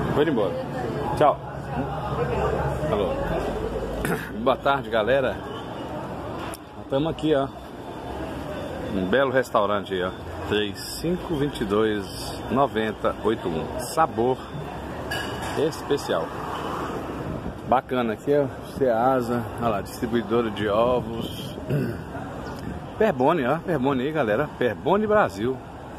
Foi embora. Tchau. Falou. Boa tarde, galera. Estamos aqui, ó. Um belo restaurante aí, ó. 3522-9081. Sabor especial. Bacana aqui, ó. Ceasa. Olha lá, distribuidora de ovos. Perboni, ó. Perboni aí, galera. Perboni Brasil.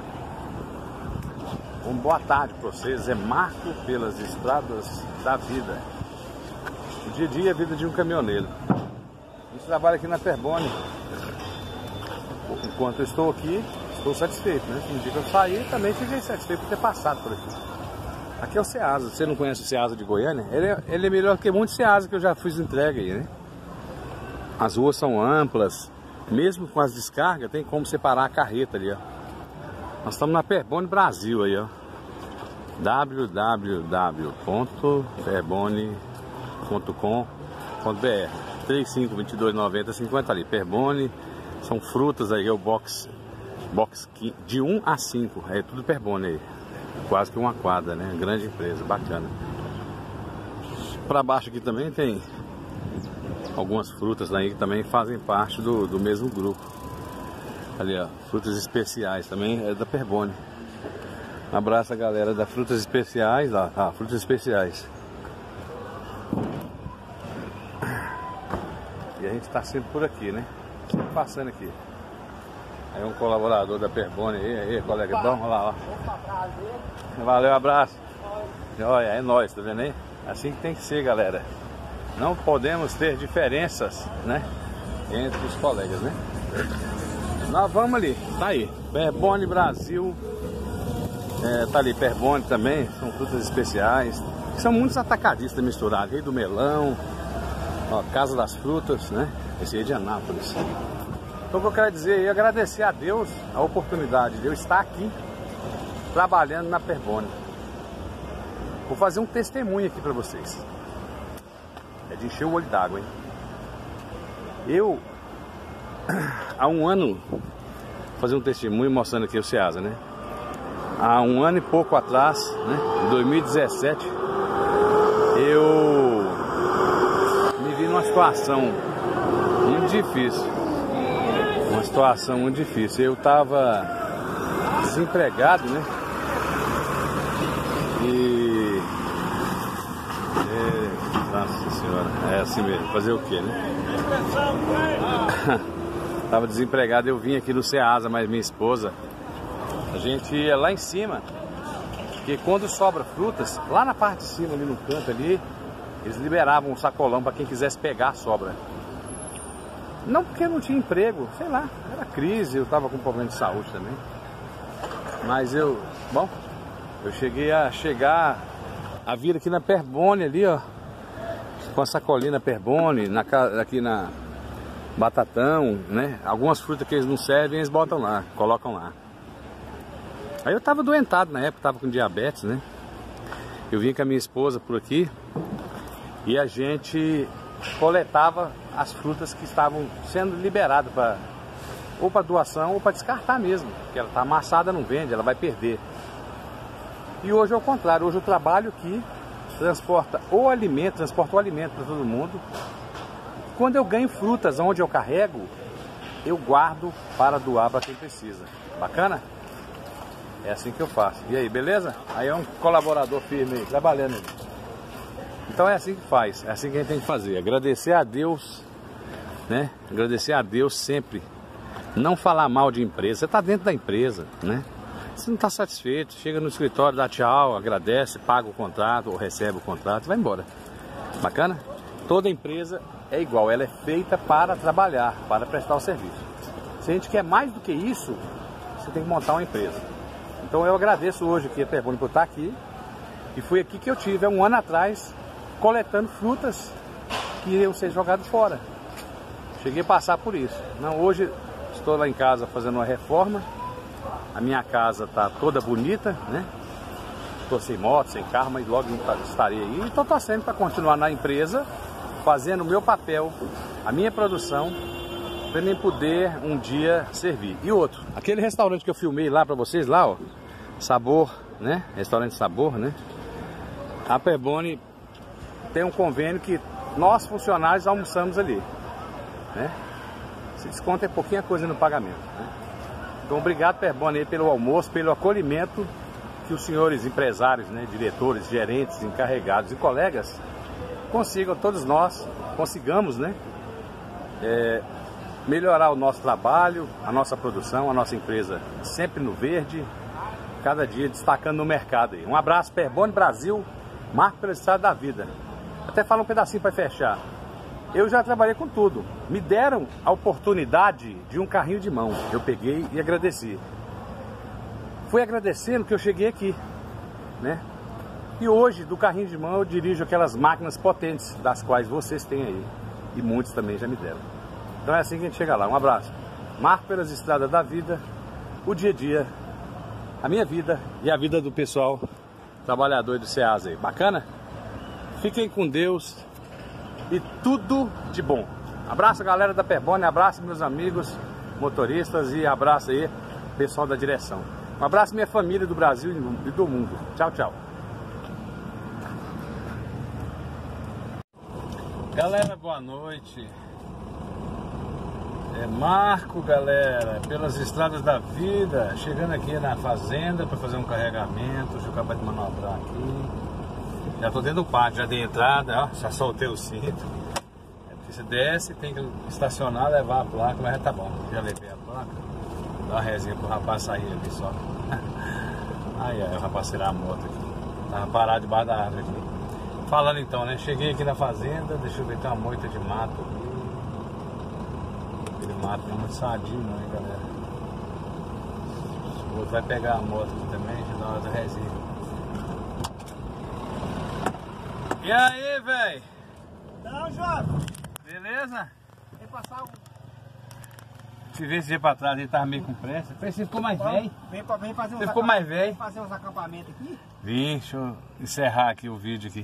Boa tarde para vocês. É Marco pelas estradas da vida. O dia a dia é a vida de um caminhoneiro. A gente trabalha aqui na Perboni. Enquanto eu estou aqui, estou satisfeito, né? No dia que eu saí, também fiquei satisfeito por ter passado por aqui. Aqui é o Ceasa. Você não conhece o Ceasa de Goiânia? Ele é melhor que muitos Ceasa que eu já fiz entrega aí, né? As ruas são amplas. Mesmo com as descargas, tem como separar a carreta ali, ó. Nós estamos na Perboni Brasil aí, ó. www.perboni.com.br 35229050 ali. Perboni, são frutas aí, o box de 1 a 5, é tudo Perboni aí. Quase que uma quadra, né? Grande empresa, bacana. Para baixo aqui também tem algumas frutas aí que também fazem parte do mesmo grupo. Ali, ó, frutas especiais também é da Perboni. Um abraço a galera da Frutas Especiais, lá, Frutas Especiais. E a gente tá sempre por aqui, né? Sempre passando aqui. Aí um colaborador da Perboni aí, colega, bom, olha lá, ó. Valeu, abraço. Olha, é nóis, tá vendo aí? Assim que tem que ser, galera. Não podemos ter diferenças, né? Entre os colegas, né? Nós vamos ali, tá aí, Perboni Brasil, tá ali Perboni também, são frutas especiais, são muitos atacadistas misturados, Rei do Melão, ó, Casa das Frutas, né? Esse aí é de Anápolis. Então o que eu quero dizer é agradecer a Deus a oportunidade de eu estar aqui, trabalhando na Perboni. Vou fazer um testemunho aqui pra vocês, é de encher o olho d'água, hein? Eu... Há um ano, vou fazer um testemunho mostrando aqui o Ceasa, né? Há um ano e pouco atrás, né? Em 2017, eu me vi numa situação muito difícil. Uma situação muito difícil. Eu estava desempregado, né? Nossa senhora, é assim mesmo, fazer o quê, né? Tava desempregado, eu vim aqui no Ceasa, mas minha esposa, a gente ia lá em cima, porque quando sobra frutas, lá na parte de cima, ali no canto ali, eles liberavam um sacolão para quem quisesse pegar a sobra. Não porque não tinha emprego, sei lá, era crise, eu tava com problema de saúde também. Mas eu cheguei a vir aqui na Perboni ali, ó, com a sacolinha Perboni, aqui na Batatão, né? Algumas frutas que eles não servem, eles botam lá, colocam lá. Aí eu tava doentado na época, tava com diabetes, né? Eu vim com a minha esposa por aqui e a gente coletava as frutas que estavam sendo liberadas ou para doação ou para descartar mesmo, porque ela tá amassada, não vende, ela vai perder. E hoje é o contrário, hoje eu trabalho aqui, transporta o alimento para todo mundo. Quando eu ganho frutas onde eu carrego, eu guardo para doar para quem precisa. Bacana? É assim que eu faço. E aí, beleza? Aí é um colaborador firme aí, trabalhando aí. Então é assim que faz, é assim que a gente tem que fazer. Agradecer a Deus, né? Agradecer a Deus sempre. Não falar mal de empresa. Você está dentro da empresa, né? Se não está satisfeito, chega no escritório, dá tchau, agradece, paga o contrato ou recebe o contrato e vai embora. Bacana? Toda empresa é igual, ela é feita para trabalhar, para prestar o serviço. Se a gente quer mais do que isso, você tem que montar uma empresa. Então eu agradeço hoje aqui a Perboni por estar aqui. E foi aqui que eu tive, há um ano atrás, coletando frutas que iriam ser jogadas fora. Cheguei a passar por isso. Não, hoje estou lá em casa fazendo uma reforma. A minha casa está toda bonita, né? Estou sem moto, sem carro, mas logo estarei aí. E estou torcendo para continuar na empresa, fazendo o meu papel, a minha produção, para mim poder um dia servir. E outro, aquele restaurante que eu filmei lá para vocês, lá, ó, Sabor, né? Restaurante Sabor, né? A Perboni tem um convênio que nós funcionários almoçamos ali, né? Esse desconto é pouquinha coisa no pagamento, né? Então obrigado, Perboni, aí, pelo almoço, pelo acolhimento que os senhores empresários, né, diretores, gerentes, encarregados e colegas consigam, todos nós consigamos, né, melhorar o nosso trabalho, a nossa produção, a nossa empresa sempre no verde, cada dia destacando no mercado aí. Um abraço, Perboni Brasil, marco pela estrada da vida. Até fala um pedacinho para fechar. Eu já trabalhei com tudo. Me deram a oportunidade de um carrinho de mão. Eu peguei e agradeci. Fui agradecendo que eu cheguei aqui, né? E hoje, do carrinho de mão, eu dirijo aquelas máquinas potentes, das quais vocês têm aí. E muitos também já me deram. Então é assim que a gente chega lá. Um abraço. Marco pelas estradas da vida, o dia a dia, a minha vida e a vida do pessoal trabalhador do Ceasa aí. Bacana? Fiquem com Deus e tudo de bom. Abraço, galera da Perboni, abraço meus amigos motoristas e abraço aí pessoal da direção. Um abraço minha família do Brasil e do mundo. Tchau, tchau. Galera, boa noite. É Marco, galera, pelas estradas da vida, chegando aqui na fazenda para fazer um carregamento. Deixa eu acabar de manobrar aqui. Já tô dentro do pátio, já dei entrada, ó, já soltei o cinto. É porque você desce, tem que estacionar, levar a placa, mas já tá bom. Já levei a placa. Dá uma resinha pro rapaz sair ali só. Ai, o rapaz tirar a moto aqui. Tava parado debaixo da árvore aqui. Falando então, né? Cheguei aqui na fazenda, deixa eu ver, tem uma moita de mato aqui. Aquele mato não é muito sadio, não, hein, galera? O outro vai pegar a moto aqui também, já dá uma resinha. E aí, velho? Não, Jovem. Beleza? Tem que passar um. Te ver esse dia pra trás, ele tava meio com pressa. Você ficou mais velho? Vem fazer Você ficou mais velho? Vem fazer uns acampamentos aqui? Vim, deixa eu encerrar aqui o vídeo aqui.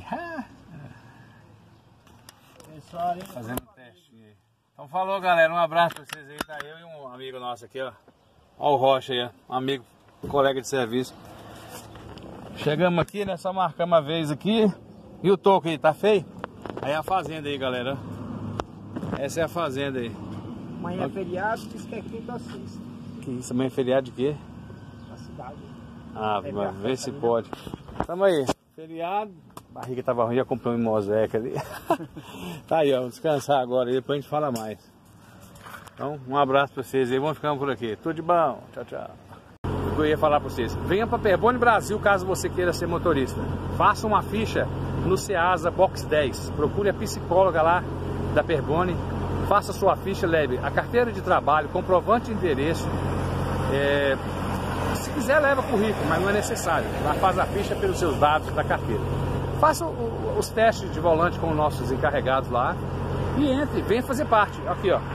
Pessoal, hein? Fazendo um testinho aí. Então falou, galera, um abraço pra vocês aí. Tá eu e um amigo nosso aqui, ó. Ó o Rocha aí, ó. Um amigo, colega de serviço. Chegamos aqui, né? Só marcamos uma vez aqui. E o toco aí, tá feio? Aí a fazenda aí, galera. Essa é a fazenda aí. Amanhã é feriado, diz que é quinta ou sexta. Que isso, amanhã é feriado de quê? Na cidade. Ah, mas vê se pode. Tamo aí, feriado. A barriga tava ruim, já comprei um moseca ali. Tá aí, ó, vamos descansar agora e depois a gente fala mais. Então, um abraço pra vocês aí, vamos ficando por aqui. Tudo de bom, tchau, tchau. Eu ia falar pra vocês, venha pra Perboni Brasil caso você queira ser motorista. Faça uma ficha no Ceasa Box 10. Procure a psicóloga lá da Perboni. Faça sua ficha, leve a carteira de trabalho, comprovante de endereço. Se quiser, leva currículo, mas não é necessário. Lá faz a ficha pelos seus dados da carteira. Faça os testes de volante com os nossos encarregados lá e entre, venha fazer parte. Aqui, ó.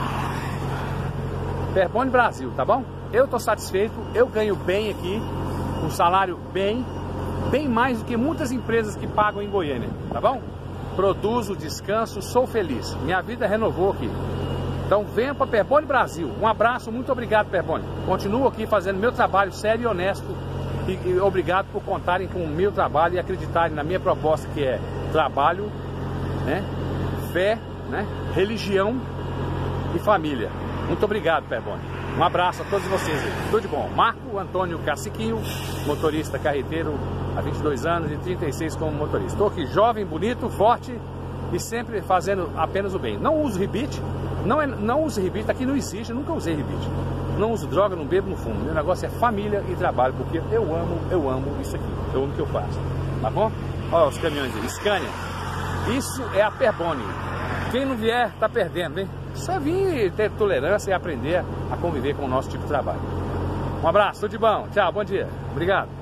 Perboni Brasil, tá bom? Eu tô satisfeito, eu ganho bem aqui, um salário bem mais do que muitas empresas que pagam em Goiânia, tá bom? Produzo, descanso, sou feliz. Minha vida renovou aqui. Então venha para Perboni Brasil. Um abraço, muito obrigado, Perboni. Continuo aqui fazendo meu trabalho sério e honesto. E obrigado por contarem com o meu trabalho e acreditarem na minha proposta, que é trabalho, né, fé, né, religião e família. Muito obrigado, Perboni. Um abraço a todos vocês aí. Tudo de bom. Marco Antônio Caciquinho, motorista carreteiro há 22 anos e 36 como motorista. Estou aqui jovem, bonito, forte e sempre fazendo apenas o bem. Não uso rebite, não uso rebite, aqui não existe, nunca usei rebite. Não uso droga, não bebo, não fumo. Meu negócio é família e trabalho, porque eu amo isso aqui. Eu amo o que eu faço. Tá bom? Olha os caminhões aí, Scania. Isso é a Perboni. Quem não vier, tá perdendo, hein? Só vir ter tolerância e aprender a conviver com o nosso tipo de trabalho. Um abraço, tudo de bom. Tchau, bom dia. Obrigado.